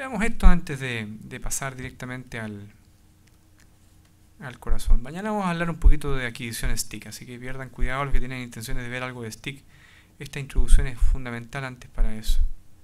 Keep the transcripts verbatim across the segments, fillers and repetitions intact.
Veamos esto antes de, de pasar directamente al, al corazón. Mañana vamos a hablar un poquito de adquisición stick, así que pierdan cuidado los que tienen intenciones de ver algo de stick. Esta introducción es fundamental antes para eso.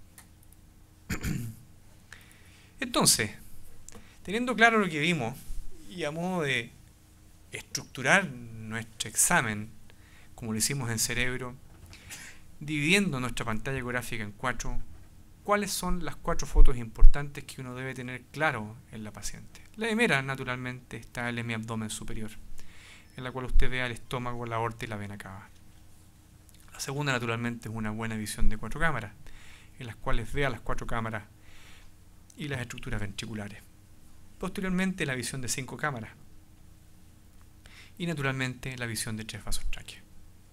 Entonces, teniendo claro lo que vimos y a modo de estructurar nuestro examen, como lo hicimos en cerebro, dividiendo nuestra pantalla ecográfica en cuatro, ¿cuáles son las cuatro fotos importantes que uno debe tener claro en la paciente? La primera, naturalmente, está el hemiabdomen superior, en la cual usted vea el estómago, la aorta y la vena cava. La segunda, naturalmente, es una buena visión de cuatro cámaras, en las cuales vea las cuatro cámaras y las estructuras ventriculares. Posteriormente, la visión de cinco cámaras. Y naturalmente, la visión de tres vasos tráqueos.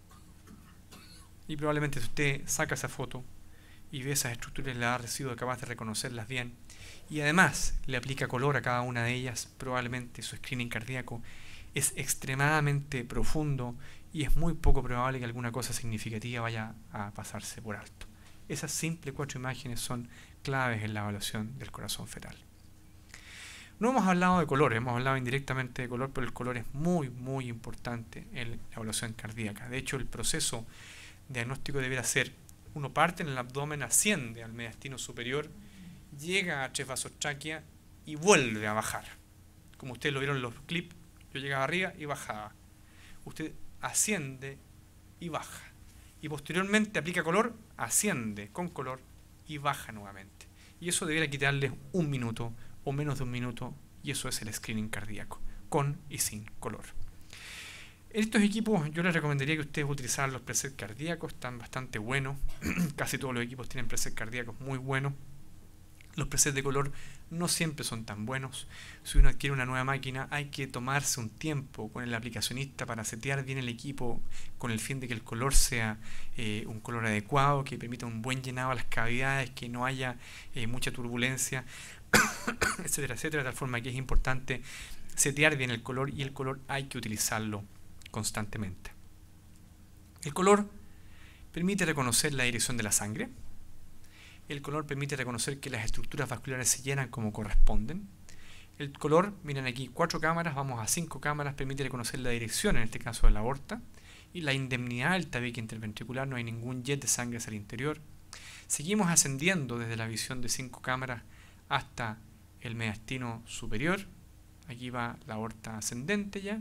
Y probablemente si usted saca esa foto y ve esas estructuras y las ha sido capaz de reconocerlas bien, y además le aplica color a cada una de ellas, probablemente su screening cardíaco es extremadamente profundo y es muy poco probable que alguna cosa significativa vaya a pasarse por alto. Esas simples cuatro imágenes son claves en la evaluación del corazón fetal. No hemos hablado de color, hemos hablado indirectamente de color, pero el color es muy, muy importante en la evaluación cardíaca. De hecho, el proceso diagnóstico deberá ser: uno parte en el abdomen, asciende al mediastino superior, llega a tres vasos tráquea y vuelve a bajar. Como ustedes lo vieron en los clips, yo llegaba arriba y bajaba. Usted asciende y baja. Y posteriormente aplica color, asciende con color y baja nuevamente. Y eso debería quitarles un minuto o menos de un minuto, y eso es el screening cardíaco, con y sin color. En estos equipos yo les recomendaría que ustedes utilizaran los presets cardíacos, están bastante buenos. Casi todos los equipos tienen presets cardíacos muy buenos. Los presets de color no siempre son tan buenos. Si uno adquiere una nueva máquina, hay que tomarse un tiempo con el aplicacionista para setear bien el equipo con el fin de que el color sea eh, un color adecuado, que permita un buen llenado a las cavidades, que no haya eh, mucha turbulencia, etcétera, etcétera, de tal forma que es importante setear bien el color, y el color hay que utilizarlo constantemente. El color permite reconocer la dirección de la sangre. El color permite reconocer que las estructuras vasculares se llenan como corresponden. El color, miren aquí, cuatro cámaras, vamos a cinco cámaras, permite reconocer la dirección, en este caso de la aorta, y la indemnidad del tabique interventricular, no hay ningún jet de sangre hacia el interior. Seguimos ascendiendo desde la visión de cinco cámaras hasta el mediastino superior. Aquí va la aorta ascendente ya.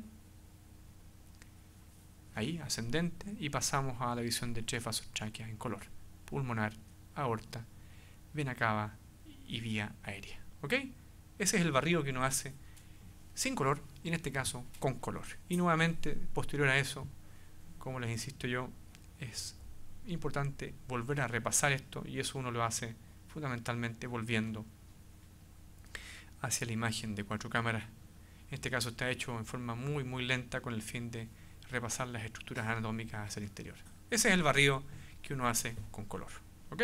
Ahí, ascendente, y pasamos a la visión de tres vasos tráqueas en color: pulmonar, aorta, vena cava y vía aérea. ¿Ok? Ese es el barrido que uno hace sin color, y en este caso con color. Y nuevamente, posterior a eso, como les insisto yo, es importante volver a repasar esto, y eso uno lo hace fundamentalmente volviendo hacia la imagen de cuatro cámaras. En este caso está hecho en forma muy muy lenta con el fin de repasar las estructuras anatómicas hacia el interior. Ese es el barrido que uno hace con color. ¿Ok?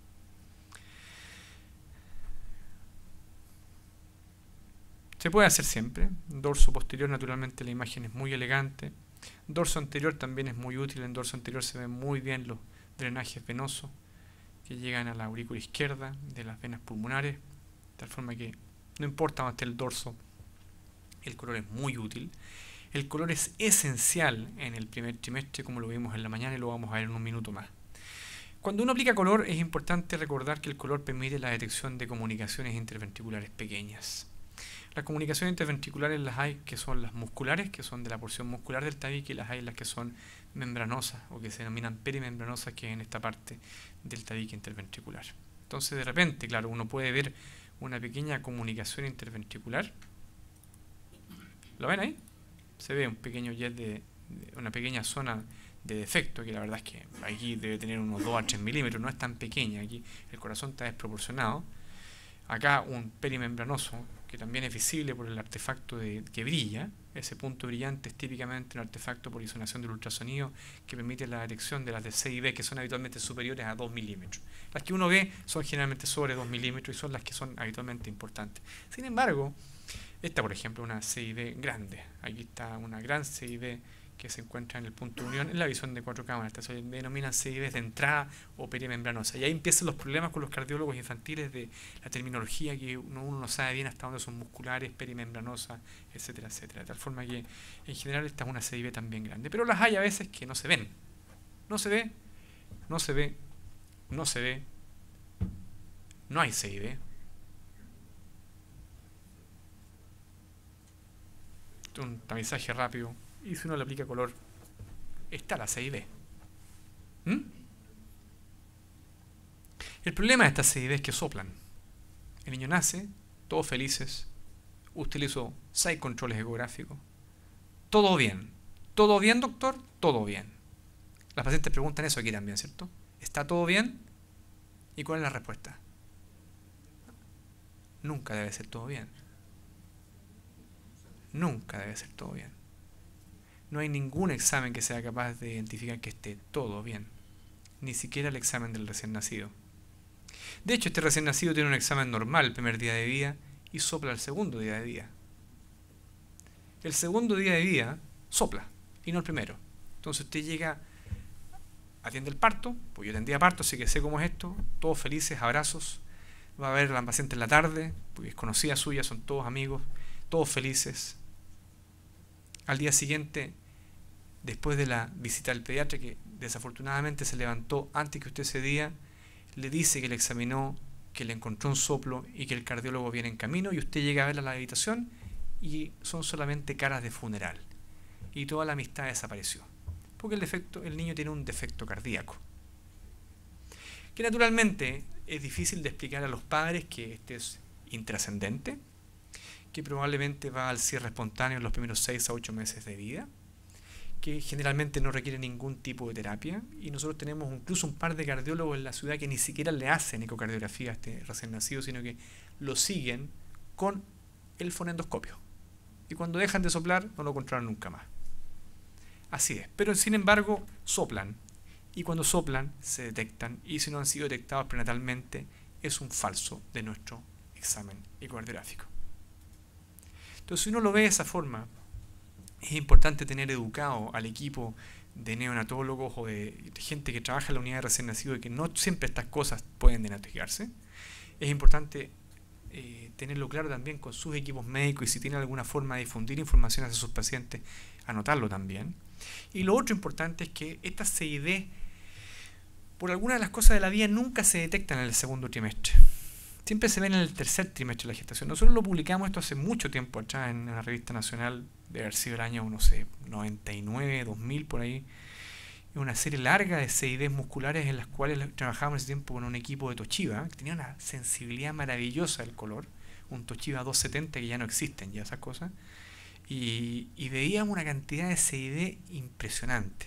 Se puede hacer siempre. Dorso posterior, naturalmente la imagen es muy elegante. Dorso anterior también es muy útil. En dorso anterior se ven muy bien los drenajes venosos que llegan a la aurícula izquierda de las venas pulmonares, de tal forma que no importa dónde esté el dorso, el color es muy útil. El color es esencial en el primer trimestre, como lo vimos en la mañana y lo vamos a ver en un minuto más. Cuando uno aplica color, es importante recordar que el color permite la detección de comunicaciones interventriculares pequeñas. Las comunicaciones interventriculares las hay que son las musculares, que son de la porción muscular del tabique, y las hay las que son membranosas, o que se denominan perimembranosas, que es en esta parte del tabique interventricular. Entonces, de repente, claro, uno puede ver una pequeña comunicación interventricular. ¿Lo ven ahí? Se ve un pequeño jet de, de una pequeña zona de defecto, que la verdad es que aquí debe tener unos dos a tres milímetros, no es tan pequeña. Aquí el corazón está desproporcionado. Acá un perimembranoso que también es visible por el artefacto de, que brilla. Ese punto brillante es típicamente un artefacto por isonación del ultrasonido que permite la detección de las de C y B, que son habitualmente superiores a dos milímetros. Las que uno ve son generalmente sobre dos milímetros y son las que son habitualmente importantes. Sin embargo, esta, por ejemplo, una C I D grande. Aquí está una gran C I D que se encuentra en el punto de unión en la visión de cuatro cámaras. Estas se denominan C I Vs de entrada o perimembranosa. Y ahí empiezan los problemas con los cardiólogos infantiles de la terminología, que uno, uno no sabe bien hasta dónde son musculares, perimembranosas, etcétera, etcétera. De tal forma que en general esta es una C I V también grande. Pero las hay a veces que no se ven. No se ve, no se ve, no se ve. No hay C I V. Un tamizaje rápido. Y si uno le aplica color, está la C I V. ¿Mm? El problema de estas C I V es que soplan. El niño nace, todos felices, utilizó seis controles ecográficos. Todo bien. ¿Todo bien, doctor? Todo bien. Las pacientes preguntan eso aquí también, ¿cierto? ¿Está todo bien? ¿Y cuál es la respuesta? Nunca debe ser todo bien. Nunca debe ser todo bien. No hay ningún examen que sea capaz de identificar que esté todo bien. Ni siquiera el examen del recién nacido. De hecho, este recién nacido tiene un examen normal el primer día de vida y sopla el segundo día de vida. El segundo día de vida sopla y no el primero. Entonces usted llega, atiende el parto, pues yo atendía parto, así que sé cómo es esto, todos felices, abrazos. Va a ver a la paciente en la tarde, porque es conocida suya, son todos amigos, todos felices. Al día siguiente, después de la visita del pediatra, que desafortunadamente se levantó antes que usted ese día, le dice que le examinó, que le encontró un soplo y que el cardiólogo viene en camino, y usted llega a verla a la habitación y son solamente caras de funeral. Y toda la amistad desapareció. Porque el, defecto, el niño tiene un defecto cardíaco. Que naturalmente es difícil de explicar a los padres que este es intrascendente, que probablemente va al cierre espontáneo en los primeros seis a ocho meses de vida, que generalmente no requiere ningún tipo de terapia, y nosotros tenemos incluso un par de cardiólogos en la ciudad que ni siquiera le hacen ecocardiografía a este recién nacido, sino que lo siguen con el fonendoscopio. Y cuando dejan de soplar, no lo controlan nunca más. Así es. Pero sin embargo, soplan. Y cuando soplan, se detectan. Y si no han sido detectados prenatalmente, es un falso de nuestro examen ecocardiográfico. Entonces, si uno lo ve de esa forma, es importante tener educado al equipo de neonatólogos o de gente que trabaja en la unidad de recién nacido y que no siempre estas cosas pueden diagnosticarse. Es importante eh, tenerlo claro también con sus equipos médicos, y si tienen alguna forma de difundir información hacia sus pacientes, anotarlo también. Y lo otro importante es que estas C I D, por alguna de las cosas de la vida, nunca se detectan en el segundo trimestre. Siempre se ven en el tercer trimestre de la gestación. Nosotros lo publicamos esto hace mucho tiempo atrás en una revista nacional, de haber sido el año, no sé, noventa y nueve, dos mil, por ahí. Una serie larga de C I Ds musculares en las cuales trabajábamos en ese tiempo con un equipo de Toshiba, que tenía una sensibilidad maravillosa del color, un Toshiba doscientos setenta que ya no existen ya esas cosas, y, y veíamos una cantidad de C I D impresionante.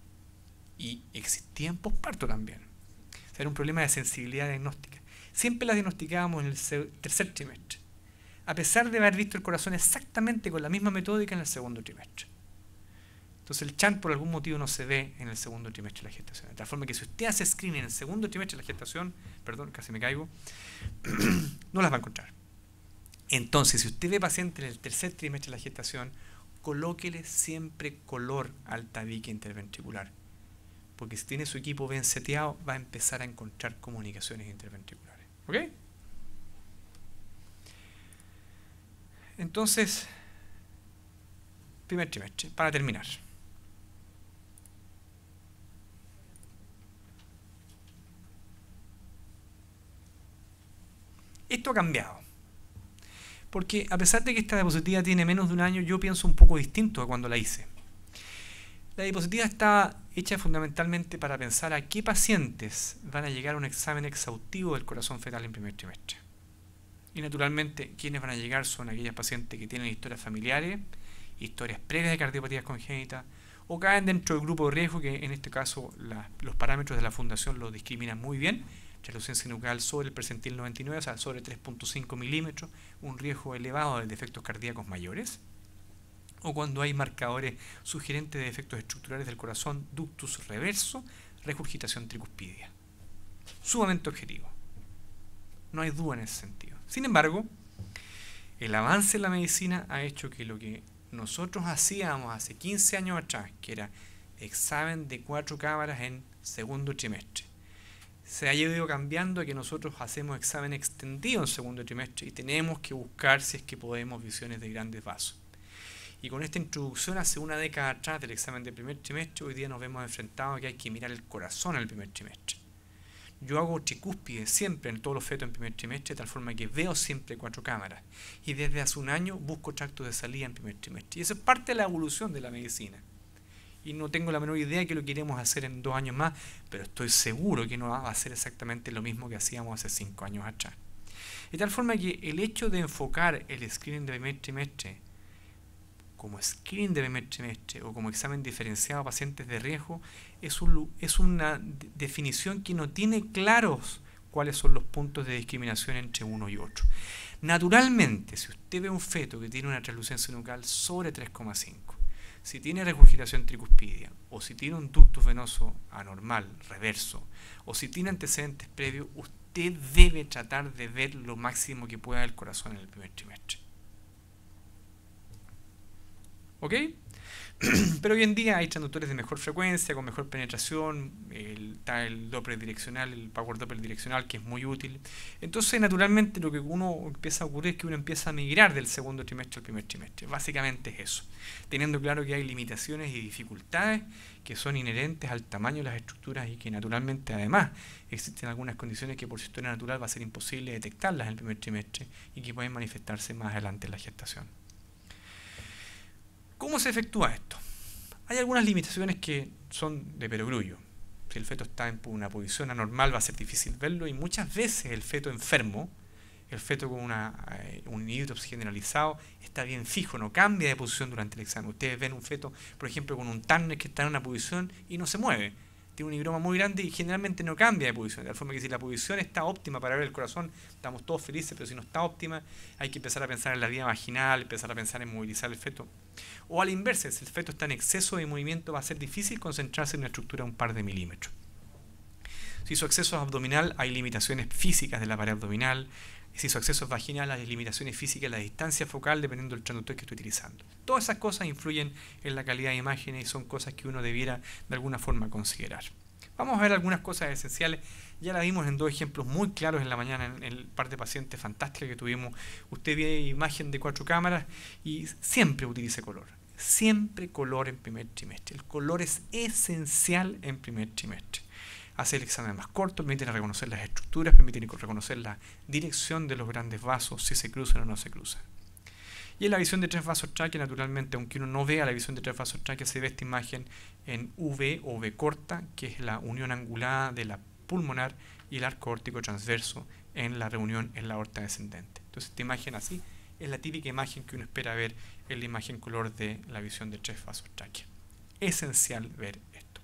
Y existía en posparto también. O sea, era un problema de sensibilidad diagnóstica. Siempre las diagnosticábamos en el tercer trimestre, a pesar de haber visto el corazón exactamente con la misma metódica en el segundo trimestre. Entonces el chant por algún motivo no se ve en el segundo trimestre de la gestación. De tal forma que si usted hace screening en el segundo trimestre de la gestación, perdón, casi me caigo, no las va a encontrar. Entonces, si usted ve paciente en el tercer trimestre de la gestación, colóquele siempre color al tabique interventricular. Porque si tiene su equipo bien seteado, va a empezar a encontrar comunicaciones interventriculares. ¿Ok? Entonces, primer trimestre, para terminar. Esto ha cambiado. Porque a pesar de que esta diapositiva tiene menos de un año, yo pienso un poco distinto a cuando la hice. La diapositiva está hecha fundamentalmente para pensar a qué pacientes van a llegar a un examen exhaustivo del corazón fetal en primer trimestre. Y naturalmente, quienes van a llegar son aquellas pacientes que tienen historias familiares, historias previas de cardiopatías congénitas, o caen dentro del grupo de riesgo, que en este caso la, los parámetros de la fundación lo discriminan muy bien. Relucencia nucal sobre el percentil noventa y nueve, o sea, sobre tres punto cinco milímetros, un riesgo elevado de defectos cardíacos mayores. O cuando hay marcadores sugerentes de defectos estructurales del corazón, ductus reverso, regurgitación tricuspidia. Sumamente objetivo. No hay duda en ese sentido. Sin embargo, el avance en la medicina ha hecho que lo que nosotros hacíamos hace quince años atrás, que era examen de cuatro cámaras en segundo trimestre. Se ha ido cambiando a que nosotros hacemos examen extendido en segundo trimestre y tenemos que buscar si es que podemos visiones de grandes vasos. Y con esta introducción hace una década atrás del examen de primer trimestre, hoy día nos vemos enfrentados a que hay que mirar el corazón en el primer trimestre. Yo hago tricúspide siempre en todos los fetos en primer trimestre, de tal forma que veo siempre cuatro cámaras. Y desde hace un año busco tractos de salida en primer trimestre. Y eso es parte de la evolución de la medicina. Y no tengo la menor idea que lo queremos hacer en dos años más, pero estoy seguro que no va a ser exactamente lo mismo que hacíamos hace cinco años atrás. De tal forma que el hecho de enfocar el screening de primer trimestre como screening de primer trimestre o como examen diferenciado a pacientes de riesgo es, un, es una de definición que no tiene claros cuáles son los puntos de discriminación entre uno y otro. Naturalmente, si usted ve un feto que tiene una translucencia nucal sobre tres coma cinco, si tiene regurgitación tricuspidia, o si tiene un ducto venoso anormal, reverso, o si tiene antecedentes previos, usted debe tratar de ver lo máximo que pueda del corazón en el primer trimestre. ¿Ok? Pero hoy en día hay transductores de mejor frecuencia, con mejor penetración, el, está el Doppler direccional, el Power Doppler direccional, que es muy útil. Entonces, naturalmente, lo que uno empieza a ocurrir es que uno empieza a migrar del segundo trimestre al primer trimestre. Básicamente es eso, teniendo claro que hay limitaciones y dificultades que son inherentes al tamaño de las estructuras y que naturalmente, además, existen algunas condiciones que por su historia natural va a ser imposible detectarlas en el primer trimestre y que pueden manifestarse más adelante en la gestación. ¿Cómo se efectúa esto? Hay algunas limitaciones que son de perogrullo. Si el feto está en una posición anormal va a ser difícil verlo y muchas veces el feto enfermo, el feto con una, eh, un inhibito generalizado, está bien fijo, no cambia de posición durante el examen. Ustedes ven un feto, por ejemplo, con un Turner que está en una posición y no se mueve. Tiene un higroma muy grande y generalmente no cambia de posición. De tal forma que si la posición está óptima para ver el corazón, estamos todos felices, pero si no está óptima, hay que empezar a pensar en la vía vaginal, empezar a pensar en movilizar el feto. O a la inversa, si el feto está en exceso de movimiento, va a ser difícil concentrarse en una estructura de un par de milímetros. Si su acceso es abdominal, hay limitaciones físicas de la pared abdominal. Si su acceso es vaginal, hay limitaciones físicas de la distancia focal dependiendo del transductor que esté utilizando. Todas esas cosas influyen en la calidad de imágenes y son cosas que uno debiera de alguna forma considerar. Vamos a ver algunas cosas esenciales. Ya las vimos en dos ejemplos muy claros en la mañana en el par de pacientes fantásticos que tuvimos. Usted ve imagen de cuatro cámaras y siempre utilice color. Siempre color en primer trimestre. El color es esencial en primer trimestre. Hace el examen más corto, permite reconocer las estructuras, permite reconocer la dirección de los grandes vasos, si se cruzan o no se cruzan. Y en la visión de tres vasos tráquea, naturalmente, aunque uno no vea la visión de tres vasos tráquea, se ve esta imagen en V o V corta, que es la unión angulada de la pulmonar y el arco órtico transverso en la reunión en la aorta descendente. Entonces, esta imagen así es la típica imagen que uno espera ver en la imagen color de la visión de tres vasos tráquea. Esencial ver esto.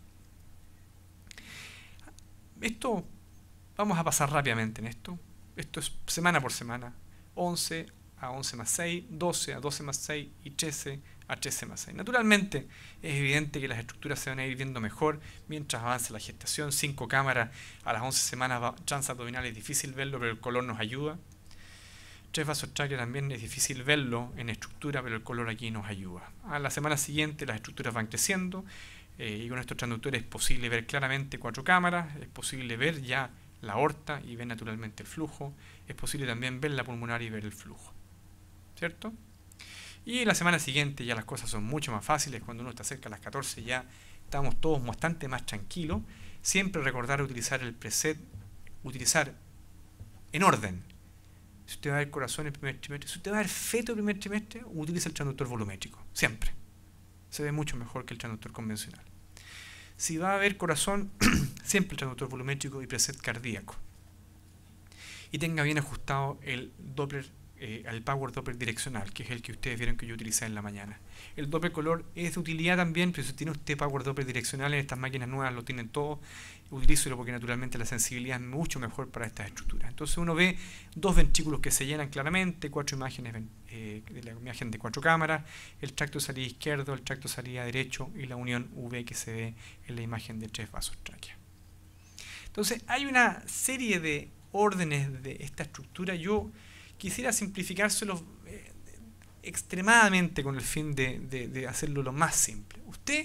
Esto, vamos a pasar rápidamente en esto. Esto es semana por semana. once a once más seis, doce a doce más seis y trece a trece más seis. Naturalmente, es evidente que las estructuras se van a ir viendo mejor mientras avance la gestación. cinco cámaras a las once semanas transabdominal es difícil verlo, pero el color nos ayuda. tres vasos tráquea también es difícil verlo en estructura, pero el color aquí nos ayuda. A la semana siguiente las estructuras van creciendo. Eh, y con estos transductores es posible ver claramente cuatro cámaras, es posible ver ya la aorta y ver naturalmente el flujo, es posible también ver la pulmonar y ver el flujo, ¿cierto? Y la semana siguiente ya las cosas son mucho más fáciles, cuando uno está cerca de las catorce ya estamos todos bastante más tranquilos. Siempre recordar utilizar el preset, utilizar en orden. Si usted va a ver corazón en el primer trimestre, si usted va a ver feto en el primer trimestre, utiliza el transductor volumétrico, siempre. Se ve mucho mejor que el transductor convencional. Si va a haber corazón, siempre el transductor volumétrico y preset cardíaco. Y tenga bien ajustado el Doppler, eh, el Power Doppler direccional, que es el que ustedes vieron que yo utilicé en la mañana. El Doppler color es de utilidad también, pero si tiene usted Power Doppler direccional en estas máquinas nuevas, lo tienen todos, utilícelo porque naturalmente la sensibilidad es mucho mejor para estas estructuras. Entonces uno ve dos ventrículos que se llenan claramente, cuatro imágenes eh, de la imagen de cuatro cámaras, el tracto de salida izquierdo, el tracto de salida derecho y la unión V que se ve en la imagen de tres vasos tráquea. Entonces hay una serie de órdenes de esta estructura. Yo quisiera simplificárselo eh, extremadamente con el fin de, de, de hacerlo lo más simple. Usted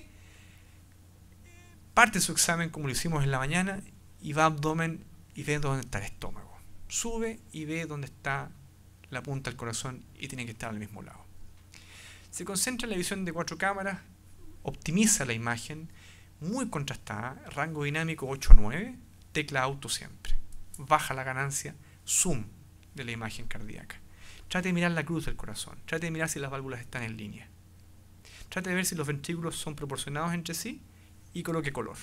parte su examen como lo hicimos en la mañana y va a abdomen y ve dónde está el estómago. Sube y ve dónde está la punta del corazón y tiene que estar al mismo lado. Se concentra en la visión de cuatro cámaras, optimiza la imagen, muy contrastada, rango dinámico ocho a nueve, tecla auto siempre. Baja la ganancia, zoom de la imagen cardíaca. Trate de mirar la cruz del corazón, trate de mirar si las válvulas están en línea. Trate de ver si los ventrículos son proporcionados entre sí y coloque color.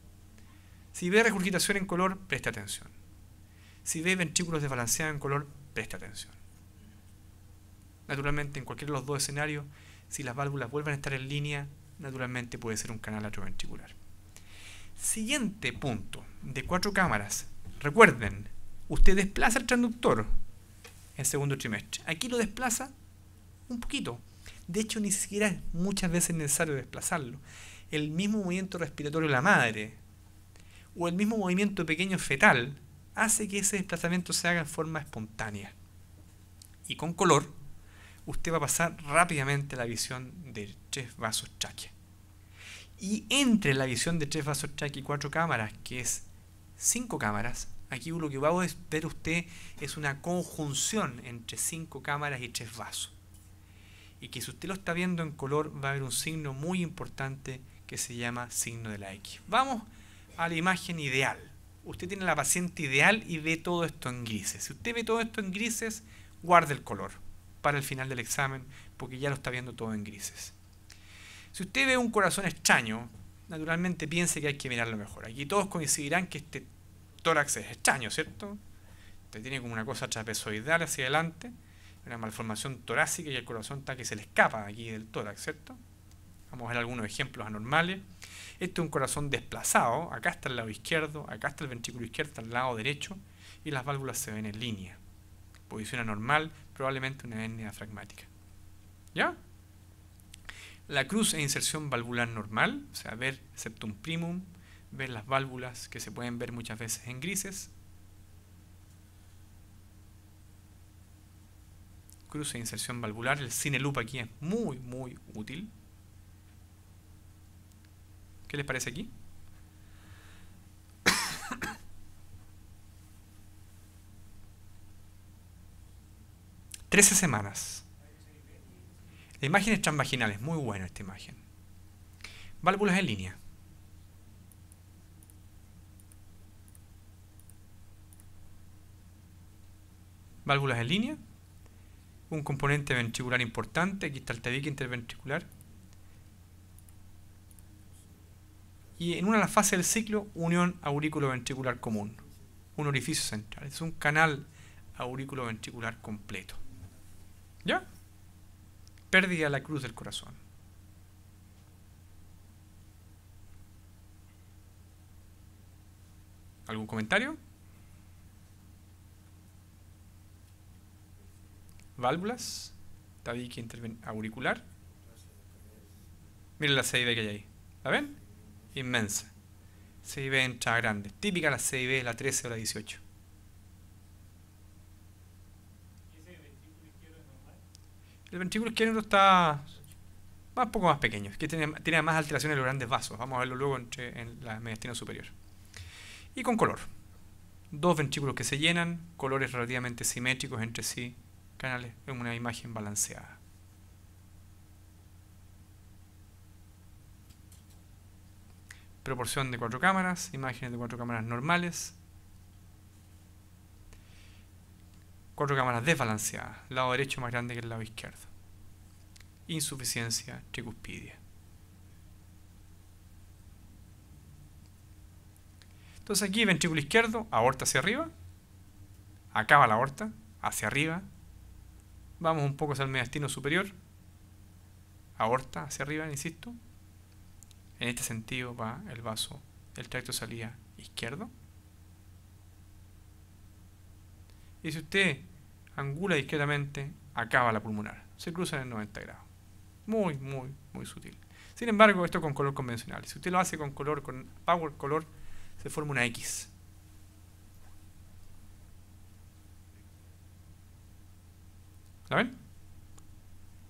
Si ve regurgitación en color, preste atención. Si ve ventrículos desbalanceados en color, preste atención. Naturalmente, en cualquiera de los dos escenarios, si las válvulas vuelven a estar en línea, naturalmente puede ser un canal atrioventricular. Siguiente punto, de cuatro cámaras. Recuerden, usted desplaza el transductor en segundo trimestre. Aquí lo desplaza un poquito. De hecho, ni siquiera es muchas veces necesario desplazarlo. El mismo movimiento respiratorio de la madre o el mismo movimiento pequeño fetal hace que ese desplazamiento se haga en forma espontánea. Y con color, usted va a pasar rápidamente a la visión de tres vasos tráquea. Y entre la visión de tres vasos tráquea y cuatro cámaras, que es cinco cámaras, aquí lo que va a ver usted es una conjunción entre cinco cámaras y tres vasos. Y que si usted lo está viendo en color, va a haber un signo muy importante que se llama signo de la X. Vamos a la imagen ideal. Usted tiene la paciente ideal y ve todo esto en grises. Si usted ve todo esto en grises, guarde el color para el final del examen, porque ya lo está viendo todo en grises. Si usted ve un corazón extraño, naturalmente piense que hay que mirarlo mejor. Aquí todos coincidirán que este tórax es extraño, ¿cierto? Usted tiene como una cosa trapezoidal hacia adelante, una malformación torácica y el corazón está que se le escapa aquí del tórax, ¿cierto? Vamos a ver algunos ejemplos anormales. Este es un corazón desplazado, acá está el lado izquierdo, acá está el ventrículo izquierdo, está el lado derecho y las válvulas se ven en línea. Posición anormal, probablemente una hernia diafragmática. ¿Ya? La cruz e inserción valvular normal, o sea, ver septum primum, ver las válvulas que se pueden ver muchas veces en grises. Cruz e inserción valvular, el cine loop aquí es muy, muy útil. ¿Qué les parece aquí? trece semanas. La imagen es transvaginal, es muy buena esta imagen. Válvulas en línea. Válvulas en línea. Un componente ventricular importante. Aquí está el tabique interventricular. Y en una de las fases del ciclo, unión aurículo-ventricular común. Un orificio central. Es un canal aurículo-ventricular completo. ¿Ya? Pérdida de la cruz del corazón. ¿Algún comentario? Válvulas, tabique auricular. Miren la C I B que hay ahí. ¿La ven? Inmensa. C I B entra grande. Típica la C I B, la trece o la dieciocho. El ventrículo izquierdo está un poco más pequeño, que tiene, tiene más alteraciones de los grandes vasos. Vamos a verlo luego entre, en la mediastina superior. Y con color. Dos ventrículos que se llenan, colores relativamente simétricos entre sí, canales en una imagen balanceada. Proporción de cuatro cámaras, imágenes de cuatro cámaras normales. Cuatro cámaras desbalanceadas, lado derecho más grande que el lado izquierdo. Insuficiencia tricuspidia. Entonces aquí ventrículo izquierdo, aorta hacia arriba, acaba la aorta, hacia arriba, vamos un poco hacia el mediastino superior, aorta hacia arriba, insisto. En este sentido va el vaso, el tracto de salida izquierdo. Y si usted angula discretamente, acaba la pulmonar. Se cruza en noventa grados. Muy, muy, muy sutil. Sin embargo, esto con color convencional. Si usted lo hace con color, con power color, se forma una X. ¿La ven?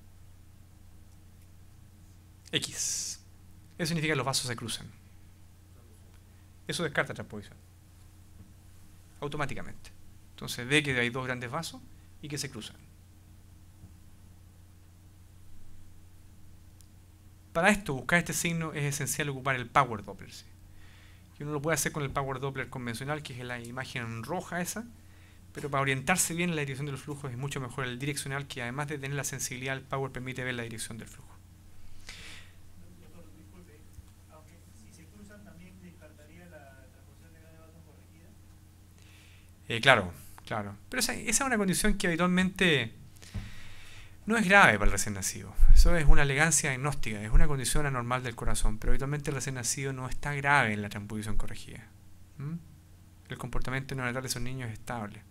X. Eso significa que los vasos se cruzan. Eso descarta transposición. Automáticamente. Entonces ve que hay dos grandes vasos y que se cruzan. Para esto, buscar este signo es esencial ocupar el Power Doppler. ¿Sí? Y uno lo puede hacer con el Power Doppler convencional, que es la imagen roja esa, pero para orientarse bien en la dirección del flujo es mucho mejor el direccional, que además de tener la sensibilidad, el Power permite ver la dirección del flujo. Doctor, disculpe, aunque si se cruzan también descartaría la transposición de grandes vasos corregida. Eh, claro, claro. Pero esa, esa es una condición que habitualmente no es grave para el recién nacido. Eso es una elegancia diagnóstica, es una condición anormal del corazón, pero habitualmente el recién nacido no está grave en la transposición corregida. ¿Mm? El comportamiento neonatal de esos niños es estable.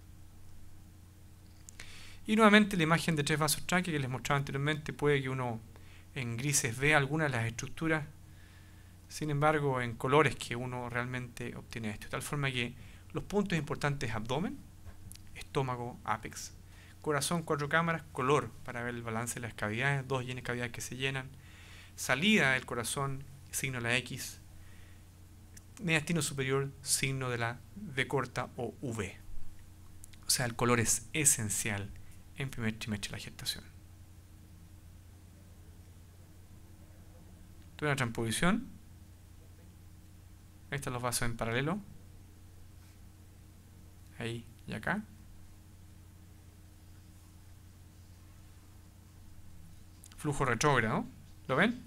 Y nuevamente la imagen de tres vasos tráquea que les mostraba anteriormente, puede que uno en grises vea algunas de las estructuras, sin embargo en colores que uno realmente obtiene esto. De tal forma que los puntos importantes: abdomen, estómago, ápex, corazón, cuatro cámaras, color para ver el balance de las cavidades, dos cavidades que se llenan, salida del corazón, signo de la X, mediastino superior, signo de la V corta o V. O sea, el color es esencial en primer trimestre de la gestación. Tuve una transposición. Ahí están los vasos en paralelo. Ahí y acá. Flujo retrógrado. ¿Lo ven?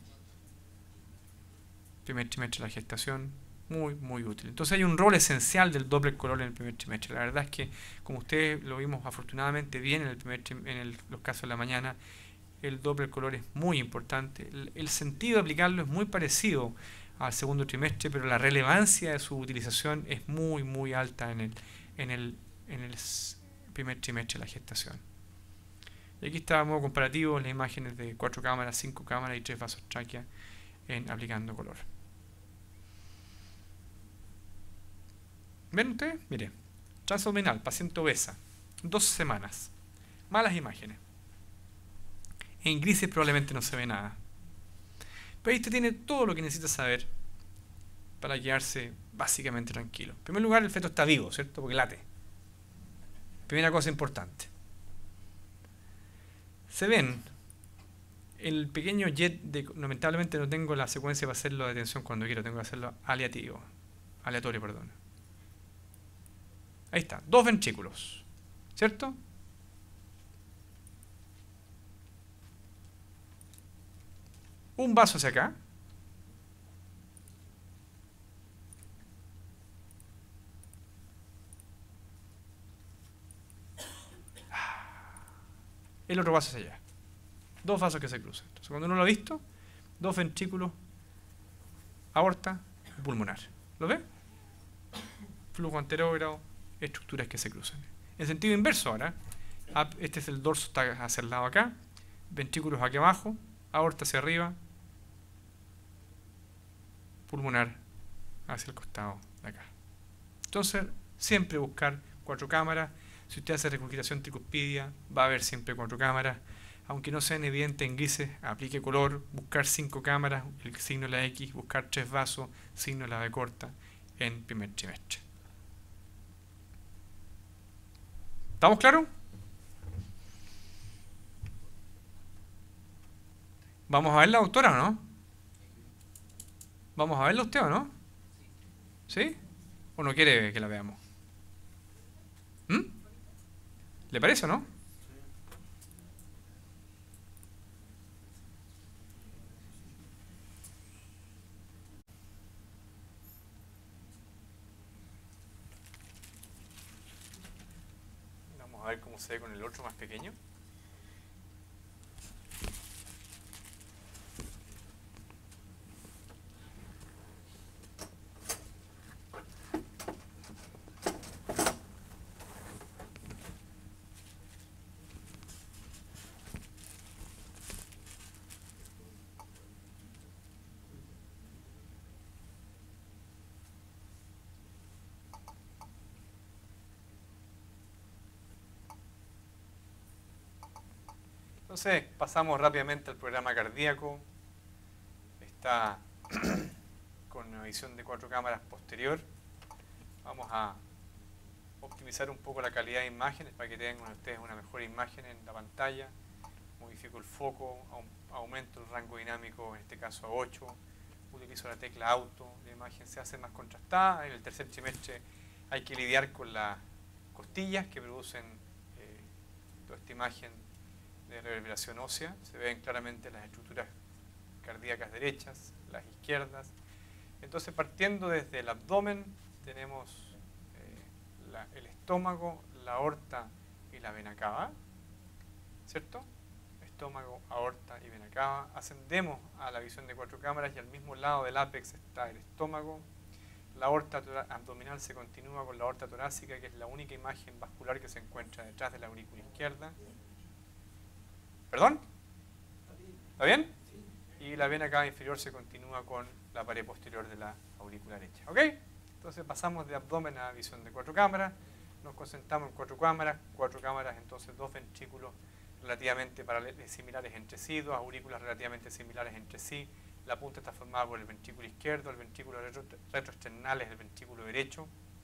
Primer trimestre de la gestación. Muy, muy útil. Entonces hay un rol esencial del Doppler color en el primer trimestre. La verdad es que, como ustedes lo vimos afortunadamente bien en el primer en el, los casos de la mañana, el Doppler color es muy importante. El, el sentido de aplicarlo es muy parecido al segundo trimestre, pero la relevancia de su utilización es muy, muy alta en el, en el, en el primer trimestre de la gestación. Y aquí está a modo comparativo las imágenes de cuatro cámaras, cinco cámaras y tres vasos tráquea en aplicando color. ¿Ven ustedes? Mire, transabdominal, paciente obesa, dos semanas, malas imágenes. En grises probablemente no se ve nada. Pero ahí usted tiene todo lo que necesita saber para quedarse básicamente tranquilo. En primer lugar, el feto está vivo, ¿cierto? Porque late. Primera cosa importante. Se ven el pequeño jet de... Lamentablemente no tengo la secuencia para hacerlo de atención cuando quiero, tengo que hacerlo aleatorio, aleatorio, perdón. Ahí está, dos ventrículos, ¿cierto? Un vaso hacia acá. El otro vaso hacia allá. Dos vasos que se cruzan. Entonces, cuando uno lo ha visto, dos ventrículos, aorta y pulmonar. ¿Lo ve? Flujo anterógrado, estructuras que se cruzan. En sentido inverso ahora, este es el dorso, está hacia el lado acá, ventrículos aquí abajo, aorta hacia arriba, pulmonar hacia el costado de acá. Entonces, siempre buscar cuatro cámaras. Si usted hace regurgitación tricuspidia, va a haber siempre cuatro cámaras. Aunque no sean evidentes en grises, aplique color, buscar cinco cámaras, el signo de la X, buscar tres vasos, signo de la V corta en primer trimestre. ¿Estamos claros? ¿Vamos a verla, doctora, o no? ¿Vamos a verla usted o no? ¿Sí? ¿O no quiere que la veamos? ¿Mm? ¿Le parece o no? Vamos a ver cómo se ve con el otro más pequeño. Entonces, pasamos rápidamente al programa cardíaco. está con una visión de cuatro cámaras posterior. Vamos a optimizar un poco la calidad de imágenes para que tengan ustedes una mejor imagen en la pantalla. Modifico el foco, aumento el rango dinámico, en este caso a ocho. Utilizo la tecla auto, la imagen se hace más contrastada. En el tercer trimestre hay que lidiar con las costillas que producen eh, toda esta imagen de reverberación ósea. Se ven claramente las estructuras cardíacas derechas, las izquierdas. Entonces, partiendo desde el abdomen, tenemos eh, la, el estómago, la aorta y la vena cava, ¿cierto? Estómago, aorta y vena cava. Ascendemos a la visión de cuatro cámaras y al mismo lado del ápex está el estómago. La aorta abdominal se continúa con la aorta torácica, que es la única imagen vascular que se encuentra detrás de la aurícula izquierda. ¿Perdón? ¿Está bien? Y la vena cava inferior se continúa con la pared posterior de la aurícula derecha. ¿Ok? Entonces pasamos de abdomen a visión de cuatro cámaras. Nos concentramos en cuatro cámaras. Cuatro cámaras, entonces dos ventrículos relativamente similares entre sí, dos aurículas relativamente similares entre sí. La punta está formada por el ventrículo izquierdo, el ventrículo retro, retroesternal es el ventrículo derecho.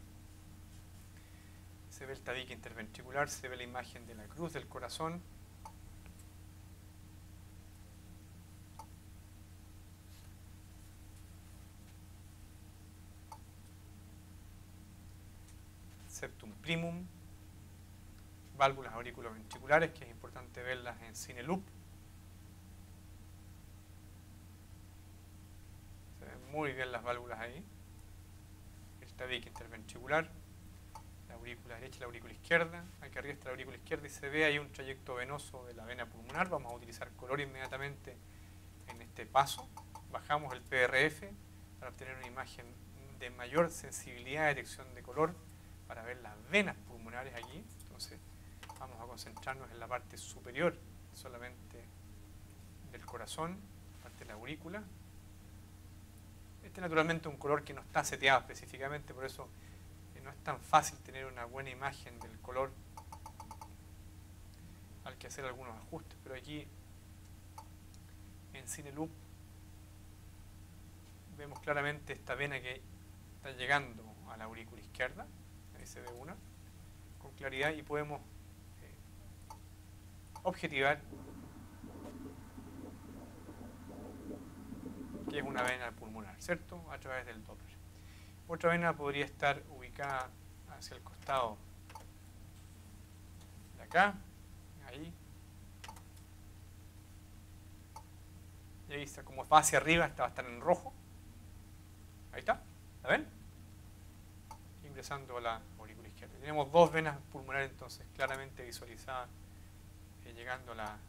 Se ve el tabique interventricular, se ve la imagen de la cruz del corazón. Septum primum, válvulas auriculoventriculares, que es importante verlas en cine loop. Se ven muy bien las válvulas ahí. El tabique interventricular, la aurícula derecha y la aurícula izquierda. Aquí arriba está la aurícula izquierda y se ve ahí un trayecto venoso de la vena pulmonar. Vamos a utilizar color inmediatamente en este paso. Bajamos el P R F para obtener una imagen de mayor sensibilidad de detección de color, para ver las venas pulmonares aquí. Entonces vamos a concentrarnos en la parte superior solamente del corazón, parte de la aurícula. Este naturalmente es un color que no está seteado específicamente, por eso eh, no es tan fácil tener una buena imagen del color. Hay que hacer algunos ajustes, pero aquí en Cine Loop vemos claramente esta vena que está llegando a la aurícula izquierda. Ahí se ve una con claridad y podemos eh, objetivar que es una vena pulmonar, ¿cierto? A través del Doppler. Otra vena podría estar ubicada hacia el costado de acá, ahí. Y ahí está, como va hacia arriba, esta va a estar en rojo. Ahí está, ¿la ven? Ingresando a la aurícula izquierda. Tenemos dos venas pulmonares entonces claramente visualizadas eh, llegando a la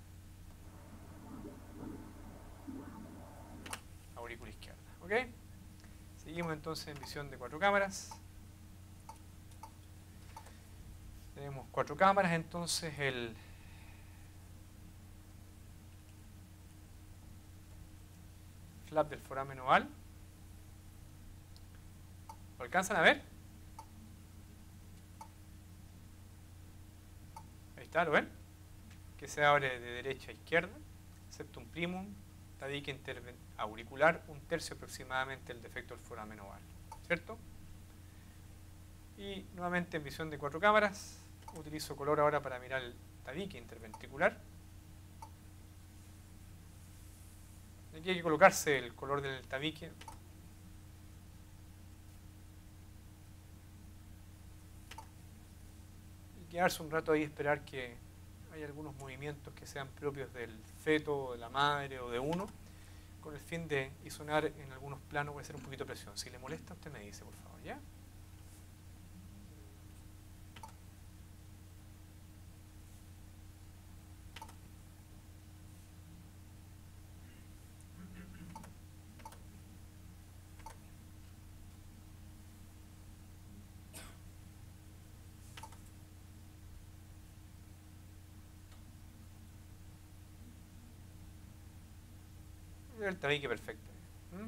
aurícula izquierda. ¿Ok? Seguimos entonces en visión de cuatro cámaras. Tenemos cuatro cámaras, entonces el flap del foramen oval. ¿Lo alcanzan a ver? Ahí está, ¿lo ven? Que se abre de derecha a izquierda. Septum primum, tabique auricular, un tercio aproximadamente el defecto del foramen oval, ¿cierto? Y nuevamente en visión de cuatro cámaras, utilizo color ahora para mirar el tabique interventricular. Aquí hay que colocarse el color del tabique. Y quedarse un rato ahí y esperar que hay algunos movimientos que sean propios del feto, de la madre o de uno, con el fin de isonar en algunos planos. Voy a hacer un poquito de presión. Si le molesta, usted me dice, por favor, ¿ya? El tabique perfecto. ¿Mm?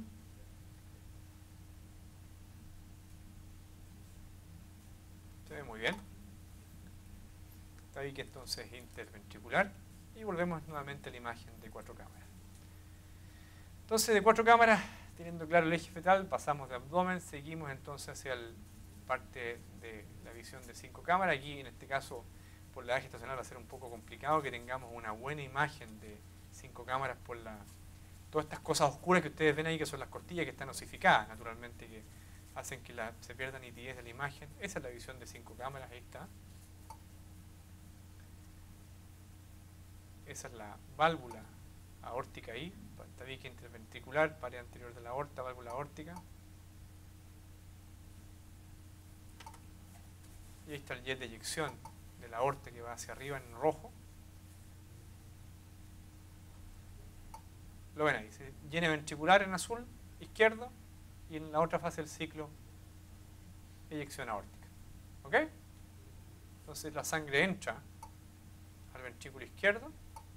Se ve muy bien. Tabique entonces interventricular. Y volvemos nuevamente a la imagen de cuatro cámaras. Entonces, de cuatro cámaras, teniendo claro el eje fetal, pasamos de abdomen, seguimos entonces hacia la parte de la visión de cinco cámaras. Aquí, en este caso, por la eje estacional va a ser un poco complicado que tengamos una buena imagen de cinco cámaras por la, todas estas cosas oscuras que ustedes ven ahí, que son las costillas que están osificadas, naturalmente, que hacen que la, se pierda nitidez de la imagen. Esa es la visión de cinco cámaras, ahí está. Esa es la válvula aórtica ahí, tabique interventricular, pared anterior de la aorta, válvula aórtica. Y ahí está el jet de eyección de la aorta que va hacia arriba en rojo. Lo ven ahí, llena ventricular en azul, izquierdo, y en la otra fase del ciclo, eyección aórtica. ¿Ok? Entonces la sangre entra al ventrículo izquierdo,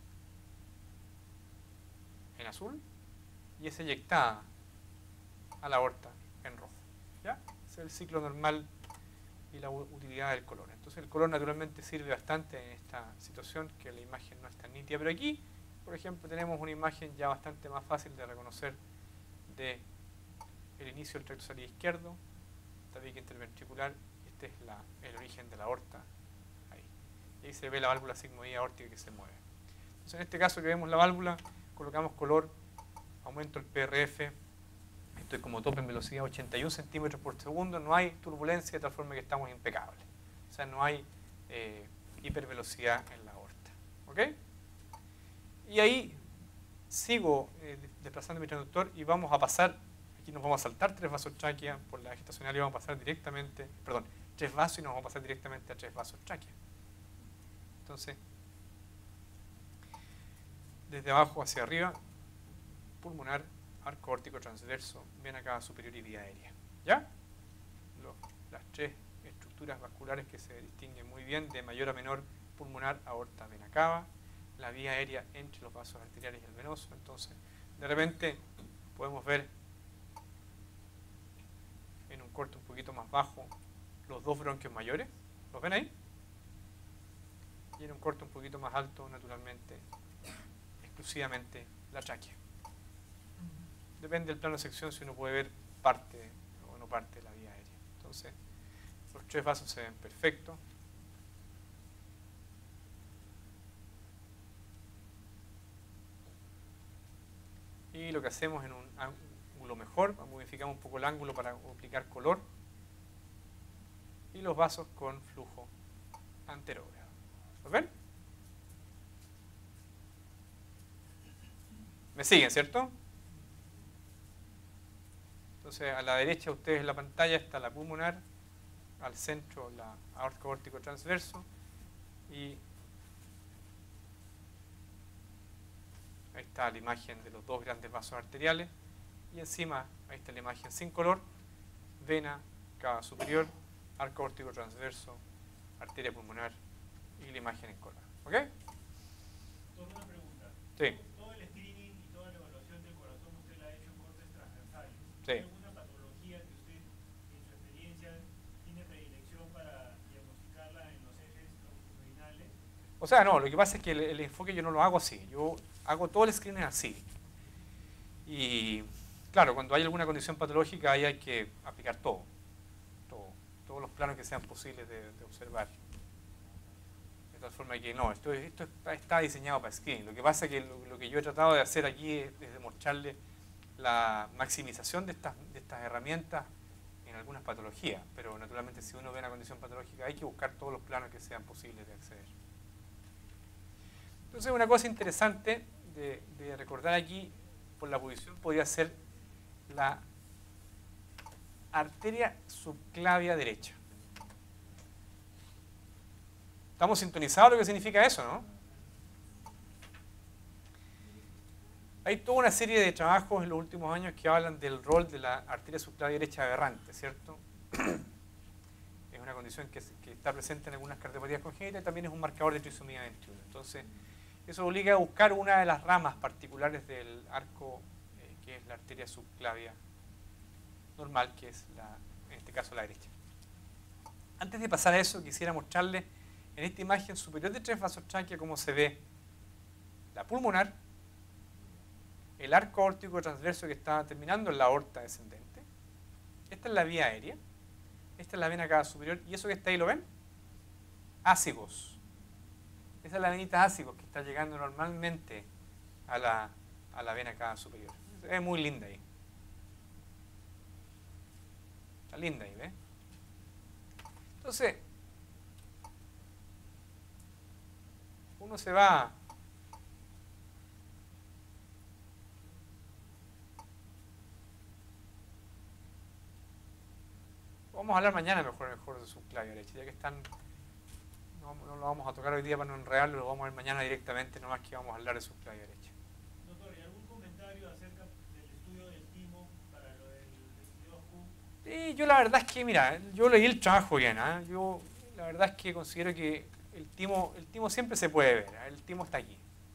en azul, y es eyectada a la aorta en rojo. ¿Ya? Ese es el ciclo normal y la utilidad del color. Entonces el color naturalmente sirve bastante en esta situación, que la imagen no es tan nítida, pero aquí, por ejemplo, tenemos una imagen ya bastante más fácil de reconocer de el inicio del tracto salida izquierdo, tabique interventricular, y este es la, el origen de la aorta, ahí. Y ahí se ve la válvula sigmoidea aórtica que se mueve. Entonces en este caso que vemos la válvula, colocamos color, aumento el P R F, estoy como tope en velocidad ochenta y uno centímetros por segundo, no hay turbulencia de tal forma que estamos impecables. O sea, no hay eh, hipervelocidad en la aorta. ¿Ok? Y ahí sigo eh, desplazando mi transductor y vamos a pasar, aquí nos vamos a saltar tres vasos tráquea por la gestacional y vamos a pasar directamente, perdón, tres vasos y nos vamos a pasar directamente a tres vasos tráquea. Entonces, desde abajo hacia arriba, pulmonar, arco aórtico transverso, vena cava superior y vía aérea. ¿Ya? Lo, las tres estructuras vasculares que se distinguen muy bien de mayor a menor, pulmonar, aorta, vena cava, la vía aérea entre los vasos arteriales y el venoso. Entonces, de repente podemos ver en un corte un poquito más bajo los dos bronquios mayores. ¿Los ven ahí? Y en un corte un poquito más alto, naturalmente, exclusivamente la tráquea. Depende del plano de sección si uno puede ver parte o no parte de la vía aérea. Entonces, los tres vasos se ven perfectos. Y lo que hacemos en un ángulo mejor, modificamos un poco el ángulo para aplicar color. Y los vasos con flujo anterógrado. ¿Lo ven? ¿Me siguen, cierto? Entonces, a la derecha de ustedes en la pantalla está la pulmonar, al centro la aorta aórtico transverso y ahí está la imagen de los dos grandes vasos arteriales y encima ahí está la imagen sin color, vena, cava superior, arco aórtico transverso, arteria pulmonar y la imagen en color. ¿Ok? Solo una pregunta. Sí. Todo el screening y toda la evaluación del corazón usted la ha hecho en cortes transversales. Sí. ¿Hay alguna patología que usted, en su experiencia, tiene predilección para diagnosticarla en los ejes longitudinales? O sea, no, lo que pasa es que el, el enfoque yo no lo hago así. Yo hago todo el screening así. Y claro, cuando hay alguna condición patológica ahí hay que aplicar todo. todo todos los planos que sean posibles de, de observar. De tal forma que no, esto, esto está diseñado para screening. Lo que pasa es que lo, lo que yo he tratado de hacer aquí es, es demostrarle la maximización de estas, de estas herramientas en algunas patologías. Pero naturalmente si uno ve una condición patológica hay que buscar todos los planos que sean posibles de acceder. Entonces una cosa interesante de, de recordar aquí por la posición podría ser la arteria subclavia derecha. ¿Estamos sintonizados lo que significa eso, no? Hay toda una serie de trabajos en los últimos años que hablan del rol de la arteria subclavia derecha aberrante, ¿cierto? Es una condición que, que está presente en algunas cardiopatías congénitas y también es un marcador de trisomía veintiuno. Entonces, eso obliga a buscar una de las ramas particulares del arco, eh, que es la arteria subclavia normal, que es, la, en este caso, la derecha. Antes de pasar a eso, quisiera mostrarles en esta imagen superior de tres vasos tráquea cómo se ve la pulmonar el arco aórtico transverso que está terminando en la aorta descendente. Esta es la vía aérea. Esta es la vena cava superior. ¿Y eso que está ahí lo ven? Ácigos. Esa es la venita ácigos que está llegando normalmente a la, a la vena cava superior. Es muy linda ahí. Está linda ahí, ¿ves? Entonces, uno se va vamos a hablar mañana mejor, mejor de subclavio derecha, ya que están, no, no lo vamos a tocar hoy día para no enredarlo, lo vamos a ver mañana directamente, nomás que vamos a hablar de subclavio derecha. Doctor, ¿y algún comentario acerca del estudio del timo para lo del veintidós Q? Sí, yo la verdad es que, mira, yo leí el trabajo bien, ¿eh? Yo la verdad es que considero que el timo, el timo siempre se puede ver, ¿eh? El timo está aquí.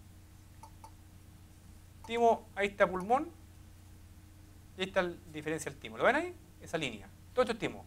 Timo, ahí está pulmón, y ahí está la diferencia del timo. ¿Lo ven ahí? Esa línea. Todo esto es timo.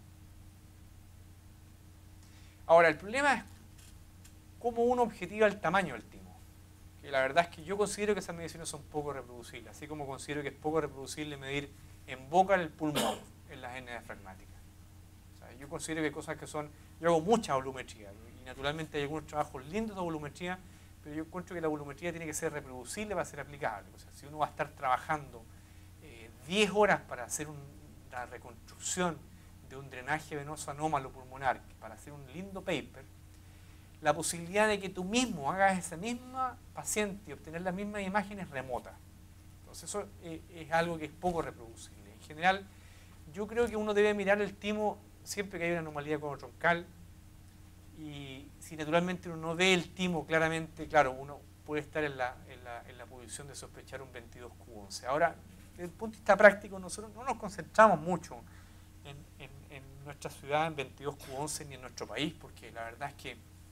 Ahora, el problema es cómo uno objetiva el tamaño del timo. Que la verdad es que yo considero que esas mediciones son poco reproducibles, así como considero que es poco reproducible medir en boca el pulmón en las hernias diafragmáticas. O sea, yo considero que hay cosas que son... Yo hago mucha volumetría y naturalmente hay algunos trabajos lindos de volumetría, pero yo encuentro que la volumetría tiene que ser reproducible para ser aplicable. O sea, si uno va a estar trabajando eh, diez horas para hacer un, una reconstrucción de un drenaje venoso anómalo pulmonar para hacer un lindo paper, la posibilidad de que tú mismo hagas esa misma paciente y obtener las mismas imágenes es remota. Entonces eso es, es algo que es poco reproducible. En general, yo creo que uno debe mirar el timo siempre que hay una anomalía troncal y si naturalmente uno no ve el timo claramente, claro, uno puede estar en la, en la, en la posición de sospechar un veintidós Q once. Ahora, desde el punto de vista práctico, nosotros no nos concentramos mucho en, en, en nuestra ciudad en veintidós Q once ni en nuestro país, porque la verdad es que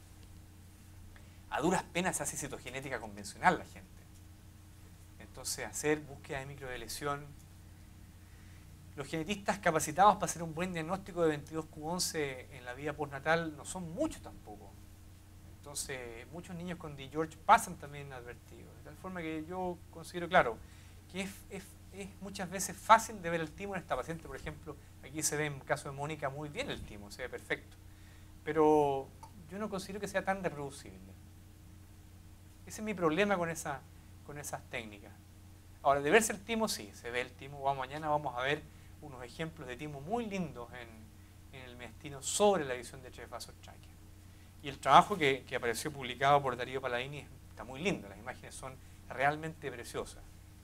a duras penas se hace citogenética convencional la gente. Entonces, hacer búsqueda de microdeleción. Los genetistas capacitados para hacer un buen diagnóstico de veintidós Q once en la vida postnatal no son muchos tampoco. Entonces, muchos niños con D. George pasan también inadvertidos. De tal forma que yo considero, claro, que es, es, es muchas veces fácil de ver el timo en esta paciente. Por ejemplo, aquí se ve en el caso de Mónica muy bien el timo, se ve perfecto. Pero yo no considero que sea tan reproducible. Ese es mi problema con, esa, con esas técnicas. Ahora, de verse el timo, sí, se ve el timo. Vamos, mañana vamos a ver unos ejemplos de timo muy lindos en, en el mediastino sobre la visión de tres vasos tráquea. Y el trabajo que, que apareció publicado por Darío Palladini está muy lindo, las imágenes son realmente preciosas.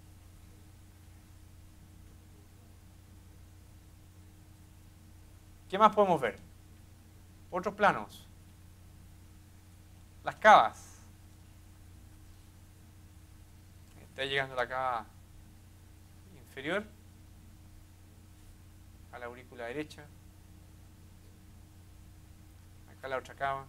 ¿Qué más podemos ver? Otros planos. Las cavas. Está llegando la cava inferior a la aurícula derecha. Acá la otra cava.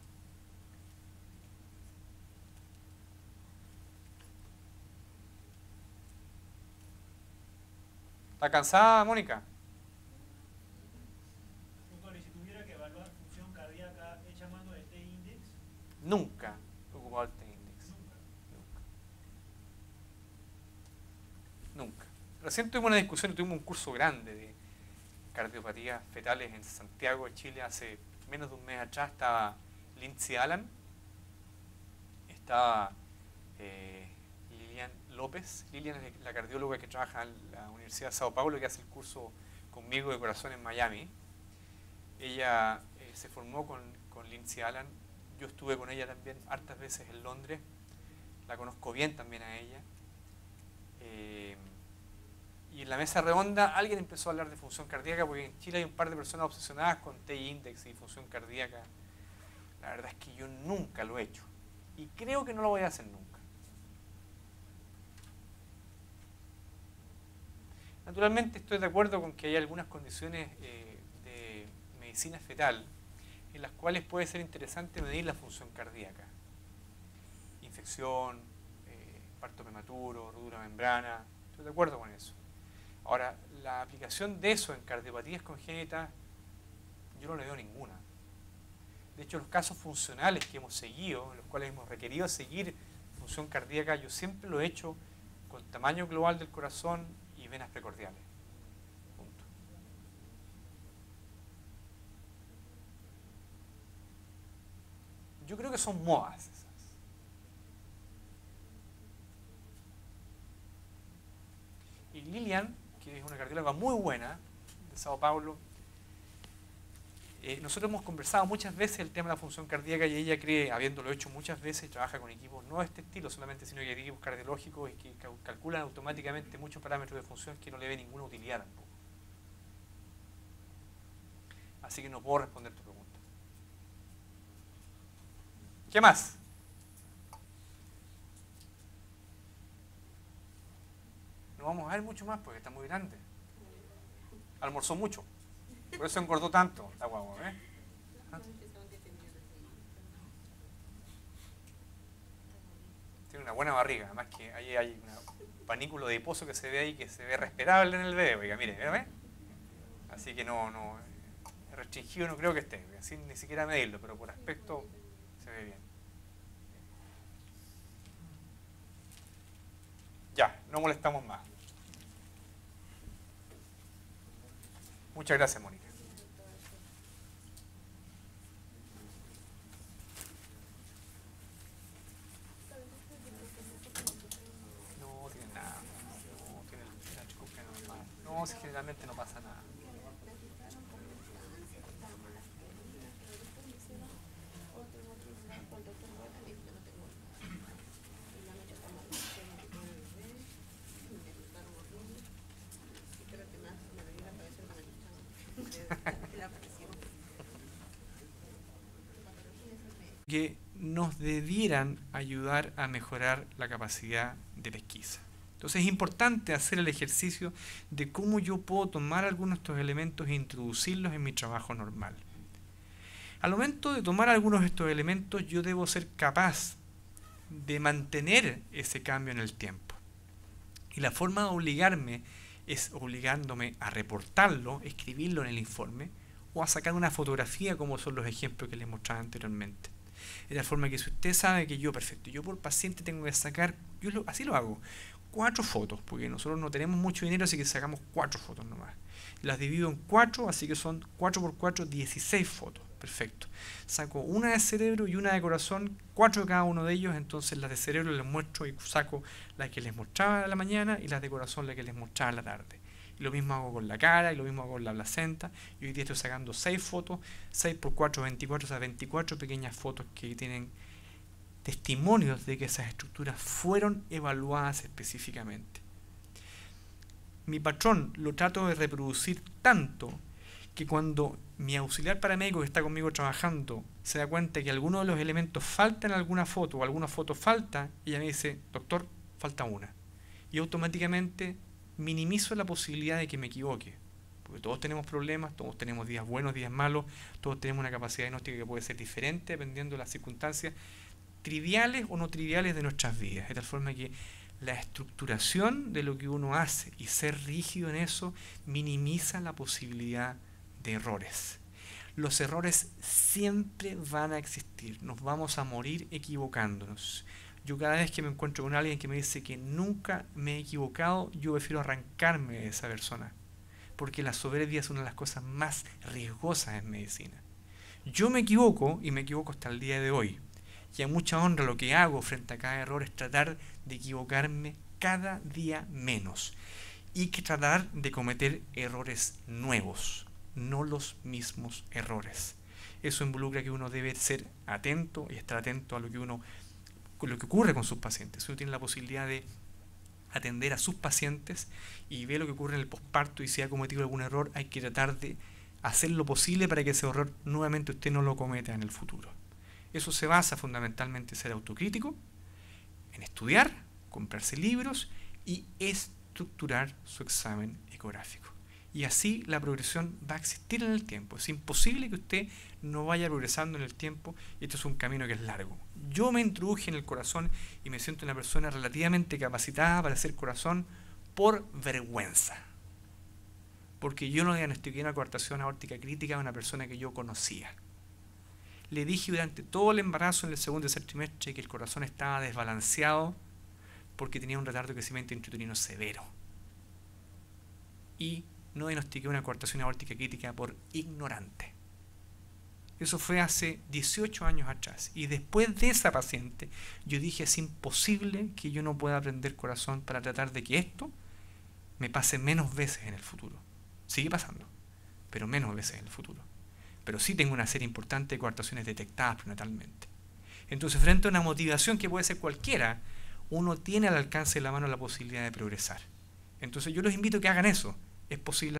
¿Está cansada, Mónica? Doctor, ¿y si tuviera que evaluar función cardíaca hecha a mano de T-index? Nunca he ocupado el T-index. Nunca. Nunca. Nunca. Recién tuvimos una discusión, tuvimos un curso grande de cardiopatías fetales en Santiago de Chile hace menos de un mes atrás. Estaba Lindsay Allen, estaba eh, Lilian López. Lilian es la cardióloga que trabaja en la Universidad de Sao Paulo, que hace el curso conmigo de corazón en Miami. Ella eh, se formó con, con Lindsay Allen. Yo estuve con ella también hartas veces en Londres. La conozco bien también a ella. Eh, y en la mesa redonda alguien empezó a hablar de función cardíaca, porque en Chile hay un par de personas obsesionadas con T-index y función cardíaca. La verdad es que yo nunca lo he hecho. Y creo que no lo voy a hacer nunca. Naturalmente estoy de acuerdo con que hay algunas condiciones eh, de medicina fetal en las cuales puede ser interesante medir la función cardíaca. Infección, eh, parto prematuro, ruptura de membrana, estoy de acuerdo con eso. Ahora, la aplicación de eso en cardiopatías congénitas, yo no le veo ninguna. De hecho, los casos funcionales que hemos seguido, en los cuales hemos requerido seguir función cardíaca, yo siempre lo he hecho con tamaño global del corazón y venas precordiales. Punto. Yo creo que son modas esas. Y Lilian, que es una cardióloga muy buena de Sao Paulo, eh, nosotros hemos conversado muchas veces el tema de la función cardíaca y ella cree, habiéndolo hecho muchas veces, trabaja con equipos no de este estilo solamente, sino que equipos cardiológicos y que cal- calculan automáticamente muchos parámetros de función que no le ve ninguna utilidad tampoco. Así que no puedo responder tu pregunta. ¿Qué más? No vamos a ver mucho más porque está muy grande. Almorzó mucho. Por eso engordó tanto la guagua, ¿eh? ¿Ah? Tiene una buena barriga, además que ahí hay un panículo de pozo que se ve ahí, que se ve respirable en el bebé, oiga, mire, ¿ve? Así que no, no, restringido no creo que esté, sin ni siquiera medirlo, pero por aspecto se ve bien. Ya, no molestamos más. Muchas gracias, Mónica. No tiene nada. No tiene la chikungunya normal. No, si generalmente no pasa nada. Que nos debieran ayudar a mejorar la capacidad de pesquisa. Entonces es importante hacer el ejercicio de cómo yo puedo tomar algunos de estos elementos e introducirlos en mi trabajo normal. Al momento de tomar algunos de estos elementos, yo debo ser capaz de mantener ese cambio en el tiempo. Y la forma de obligarme es obligándome a reportarlo, escribirlo en el informe, o a sacar una fotografía como son los ejemplos que les mostraba anteriormente. De tal forma que si usted sabe que yo, perfecto, yo por paciente tengo que sacar, yo lo, así lo hago, cuatro fotos, porque nosotros no tenemos mucho dinero, así que sacamos cuatro fotos nomás. Las divido en cuatro, así que son cuatro por cuatro, dieciséis fotos. Perfecto. Saco una de cerebro y una de corazón, cuatro de cada uno de ellos, entonces las de cerebro les muestro y saco las que les mostraba a la mañana y las de corazón las que les mostraba a la tarde. Y lo mismo hago con la cara y lo mismo hago con la placenta. Y hoy día estoy sacando seis fotos, seis por cuatro, veinticuatro, o sea, veinticuatro pequeñas fotos que tienen testimonios de que esas estructuras fueron evaluadas específicamente. Mi patrón lo trato de reproducir tanto que cuando mi auxiliar paramédico que está conmigo trabajando se da cuenta que alguno de los elementos falta en alguna foto o alguna foto falta, ella me dice, doctor, falta una. Y automáticamente minimizo la posibilidad de que me equivoque. Porque todos tenemos problemas, todos tenemos días buenos, días malos, todos tenemos una capacidad diagnóstica que puede ser diferente dependiendo de las circunstancias triviales o no triviales de nuestras vidas. De tal forma que la estructuración de lo que uno hace y ser rígido en eso minimiza la posibilidad de errores. Los errores siempre van a existir, nos vamos a morir equivocándonos. Yo cada vez que me encuentro con alguien que me dice que nunca me he equivocado, yo prefiero arrancarme de esa persona, porque la soberbia es una de las cosas más riesgosas en medicina. Yo me equivoco y me equivoco hasta el día de hoy. Y a mucha honra lo que hago frente a cada error es tratar de equivocarme cada día menos y que tratar de cometer errores nuevos, no los mismos errores. Eso involucra que uno debe ser atento y estar atento a lo que uno, con lo que ocurre con sus pacientes. Si uno tiene la posibilidad de atender a sus pacientes y ve lo que ocurre en el posparto y si ha cometido algún error, hay que tratar de hacer lo posible para que ese error nuevamente usted no lo cometa en el futuro. Eso se basa fundamentalmente en ser autocrítico, en estudiar, comprarse libros y estructurar su examen ecográfico. Y así la progresión va a existir en el tiempo. Es imposible que usted no vaya progresando en el tiempo y esto es un camino que es largo. Yo me introduje en el corazón y me siento una persona relativamente capacitada para hacer corazón por vergüenza. Porque yo no diagnostiqué una coartación aórtica crítica a una persona que yo conocía. Le dije durante todo el embarazo en el segundo y tercer trimestre que el corazón estaba desbalanceado porque tenía un retardo de crecimiento intrauterino severo. Y no diagnostiqué una coartación aórtica crítica por ignorante. Eso fue hace dieciocho años atrás. Y después de esa paciente, yo dije, es imposible que yo no pueda aprender corazón para tratar de que esto me pase menos veces en el futuro. Sigue pasando, pero menos veces en el futuro. Pero sí tengo una serie importante de coartaciones detectadas prenatalmente. Entonces, frente a una motivación que puede ser cualquiera, uno tiene al alcance de la mano la posibilidad de progresar. Entonces, yo los invito a que hagan eso. Es posible